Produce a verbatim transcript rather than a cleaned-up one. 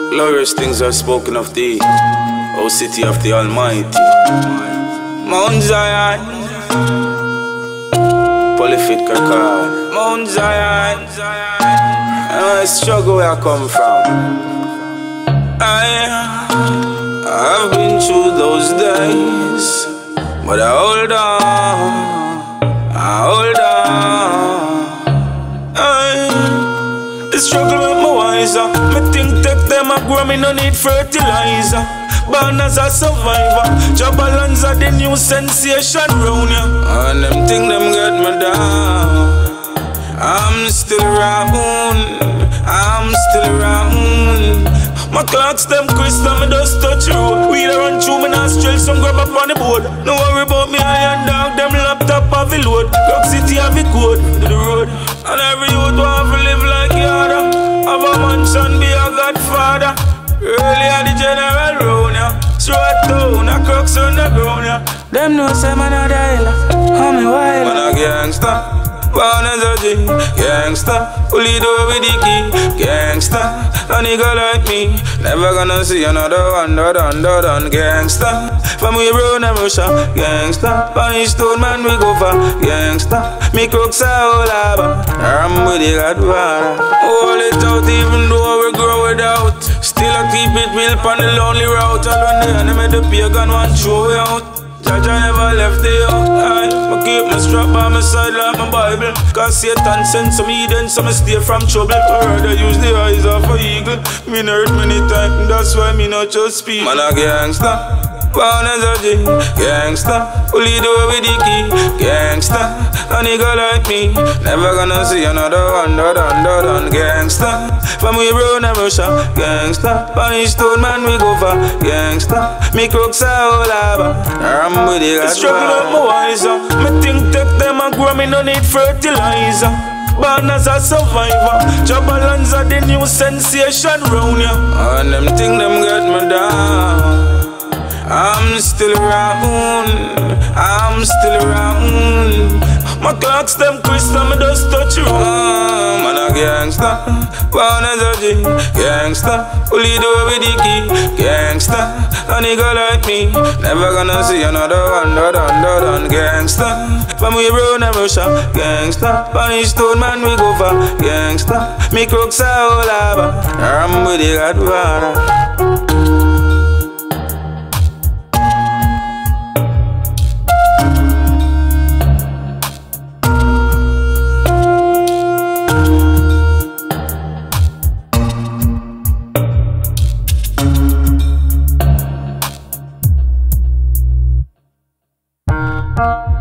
Glorious things are spoken of thee, O city of the Almighty. Mount Zion, prolific Kakar. Mount Zion, and I struggle where I come from. I have been through those days, but I hold on, I hold on. I struggle with my wiser. Me think take them a grow, me no need fertilizer. Born as a survivor, job balance are the new sensation round ya. And them think them get me down. I'm still around, I'm still around. My clocks them crystal, me just touch the road. We da run through me nostrils, some grab up on the board. No worry about me iron dog, them laptop have a load. Clock city have a code to the road. And every youth want to live like Yada. Have a mansion, be a godfather. Early at the general round, yeah. Straight down, a crooks on the ground, yeah. Them know say man a dialer, how me wild. Man a gangster, born as a G. Gangster, fully do with the key. Gangster, a nigga like me never gonna see another one, done, done, done. Gangster, from we round and Russia. Gangster, punish stone man we go for. Gangster, me crooks a whole lava. I'm with the godfather. Hold it out even though we grow without. Still I keep it real on the lonely route. And one day I made the pagan one throw it out. Jaja never left the out. I keep my strap by my side like my Bible. Cause Satan sent some Eden, so I stay from trouble. I heard I use the eyes of an eagle. Me hurt many times, that's why me not just speak. Man a gangster, born as a G. Gangster, fully do with the key. Gangster, a nigga like me never gonna see another one, done, done, done. Gangster, from we round and Russia. Gangster, punish stone man we go for. Gangster, me crooks a whole lava. I'm with the godfather. Struggle up my wiser. Me think take them and grow, me no need fertilizer. Born as a survivor, job balance are the new sensation round ya. And them think them get me down. I'm still around, I'm still around. My clocks them crystal, me just touch you. uh, Man a gangster, born as a G. Gangster, fully do with the key. Gangster, a nigga like me never gonna see another one, done, done, done. Gangster, from we round and Russia. Gangster, punish stone man we go for. Gangster, me crooks a whole lava. I'm with the godfather. Uh